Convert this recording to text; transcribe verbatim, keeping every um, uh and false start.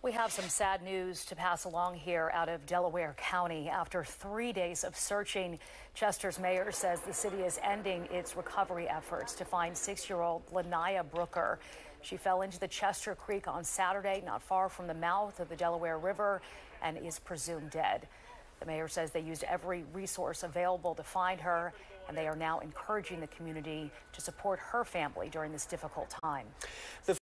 We have some sad news to pass along here out of Delaware County. After three days of searching, Chester's mayor says the city is ending its recovery efforts to find six-year-old Lanaya Brooker. She fell into the Chester Creek on Saturday, not far from the mouth of the Delaware River, and is presumed dead. The mayor says they used every resource available to find her, and they are now encouraging the community to support her family during this difficult time. The